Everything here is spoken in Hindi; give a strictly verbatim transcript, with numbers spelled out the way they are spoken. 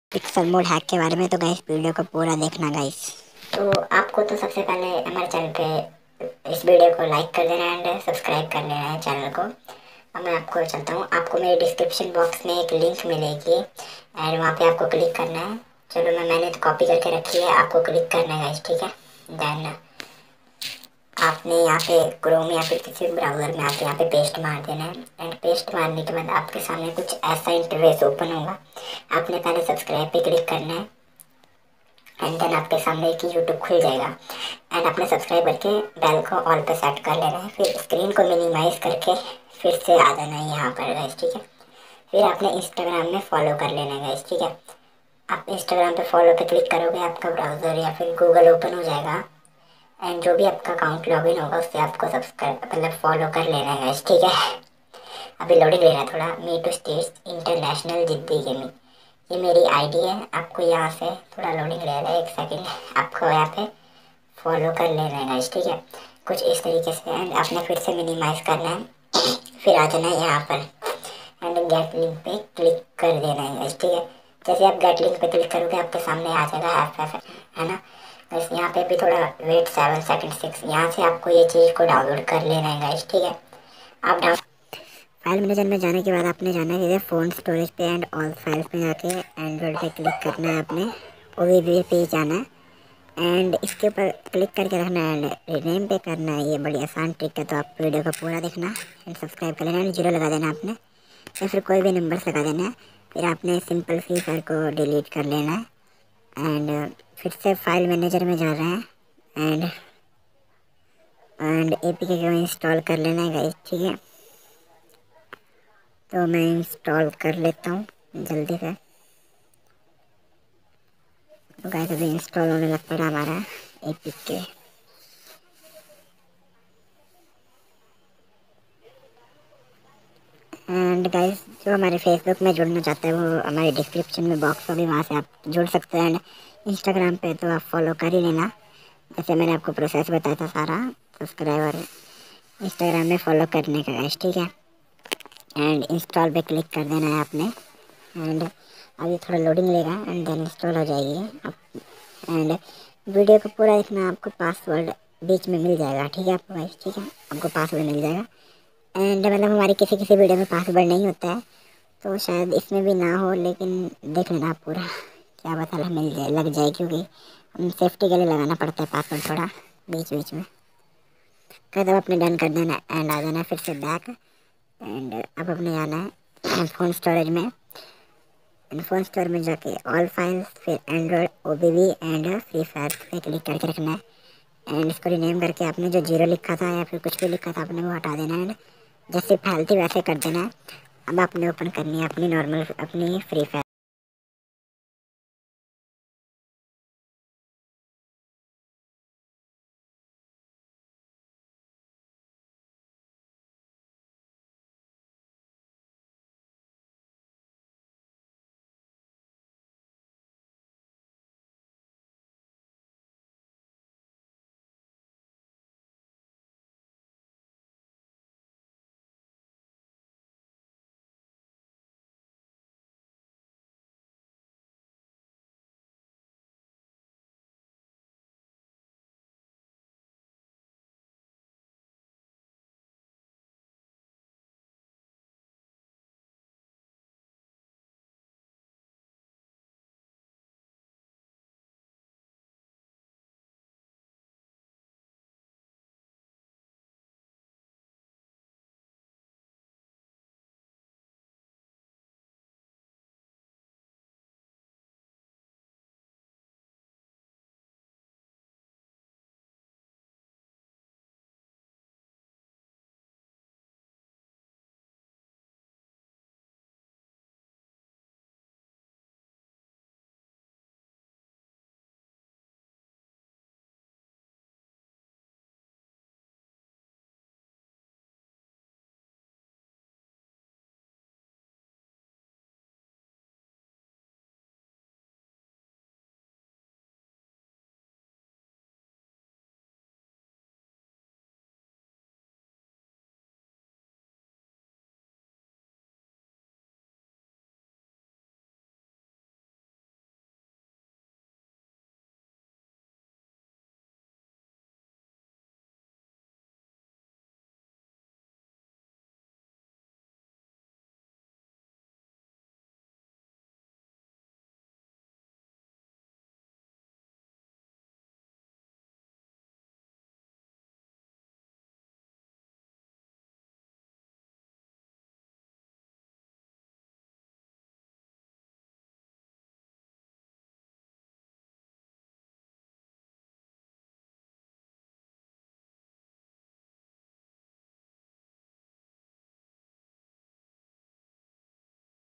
पिक्सल मोड हैक के बारे में। तो गाइस वीडियो को पूरा देखना गाइस। तो आपको तो सबसे पहले हमारे चैनल पे इस वीडियो को लाइक कर देना एंड सब्सक्राइब कर लेना है चैनल को। अब मैं आपको चलता हूँ, आपको मेरे डिस्क्रिप्शन बॉक्स में एक लिंक मिलेगी एंड वहाँ पे आपको क्लिक करना है। चलो मैं मैंने तो कॉपी करके रखी है, आपको क्लिक करना है गाइस, ठीक है। देन आपने यहाँ पे क्रोम या फिर किसी ब्राउज़र में आके यहाँ पे पेस्ट मार देना है एंड पेस्ट मारने के बाद आपके सामने कुछ ऐसा इंटरफेस ओपन होगा। आपने पहले सब्सक्राइब पे क्लिक करना है एंड देन आपके सामने एक यूट्यूब खुल जाएगा एंड आपने सब्सक्राइब करके बेल को ऑल पे सेट कर लेना है। फिर स्क्रीन को मिनिमाइज़ करके फिर से आ जाना है यहाँ पर गाइस, ठीक है। फिर आपने इंस्टाग्राम में फॉलो कर लेना है गाइस, ठीक है। आप इंस्टाग्राम पे फॉलो पे क्लिक करोगे, आपका ब्राउज़र या फिर गूगल ओपन हो जाएगा एंड जो भी आपका अकाउंट लॉगिन होगा उससे आपको सब्सक्राइब मतलब फॉलो कर लेना है गाइस, ठीक है। अभी लोडिंग ले रहा है थोड़ा। मी टू स्टेट्स इंटरनेशनल जिद्दी गेमिंग, ये मेरी आईडी है। आपको यहाँ से थोड़ा लोडिंग ले रहा है, एक सेकंड। आपको यहाँ पे फॉलो कर लेना है गाइस, ठीक है। कुछ इस तरीके से एंड आपने फिर से मिनिमाइज़ करना है। फिर आ जाना है यहाँ पर एंड गेट लिंक पे क्लिक कर देना है गाइस, ठीक है। जैसे आप गेट लिंक पे क्लिक करोगे आपके सामने आ जाएगा एफ एफ है ना। बस यहाँ पे भी थोड़ा वेट सेवन सेकंड सिक्स, यहाँ से आपको ये चीज़ को डाउनलोड कर लेना है गाइस, ठीक है। आप डाउन फाइल मैनेजर में जाने के बाद आपने जाना है फ़ोन स्टोरेज पे एंड ऑल फाइल्स पे जाके एंड्रॉइड पे क्लिक करना है। आपने ओ वी वी पे जाना है एंड इसके ऊपर क्लिक करके रखना है एंड रिनेम पे करना है। ये बड़ी आसान ट्रिक है, तो आप वीडियो को पूरा देखना एंड सब्सक्राइब कर लेना एंड जीरो लगा देना आपने, या फिर कोई भी नंबर लगा देना है। फिर आपने सिंपल फ्री फायर को डिलीट कर लेना है एंड फिर से फाइल मैनेजर में जा रहे हैं एंड एंड ए पी के को इंस्टॉल कर लेना है गाइस, ठीक है। तो मैं इंस्टॉल कर लेता हूँ जल्दी से। तो गाइस अभी इंस्टॉल होने लग पड़ा हमारा A P K. And guys जो हमारे फेसबुक में जुड़ना चाहते हैं वो हमारे डिस्क्रिप्शन में बॉक्स होगी, वहाँ से आप जुड़ सकते हैं। एंड इंस्टाग्राम पे तो आप फॉलो कर ही लेना, जैसे मैंने आपको प्रोसेस बताया था सारा। सब्सक्राइबर इंस्टाग्राम में फॉलो करने का गाइस, ठीक है। एंड इंस्टॉल पे क्लिक कर देना है आपने एंड अभी थोड़ा लोडिंग लेगा एंड देन इंस्टॉल हो जाएगी आप। एंड वीडियो को पूरा देखना, आपको पासवर्ड बीच में मिल जाएगा, ठीक है आपको गाइस, ठीक है। आपको पासवर्ड मिल जाएगा एंड मतलब हमारी किसी किसी वीडियो में पासवर्ड नहीं होता है, तो शायद इसमें भी ना हो, लेकिन देख लेना आप पूरा, क्या पता मिल जाए लग जाए, क्योंकि हम सेफ्टी के लिए लगाना पड़ता है पासवर्ड थोड़ा बीच बीच में। कदम अपने डन कर देना एंड आ जाना फिर से बैक एंड अब अपने आना है फ़ोन स्टोरेज में एंड फ़ोन स्टोर में जाके ऑल फाइल्स, फिर Android O B B and Free Fire पे क्लिक करके रखना है एंड इसको रिनेम करके आपने जो जीरो लिखा था या फिर कुछ भी लिखा था आपने वो हटा देना है। जैसे फाइल थी वैसे कर देना है। अब आपने ओपन करनी है अपनी नॉर्मल अपनी फ्री फायर।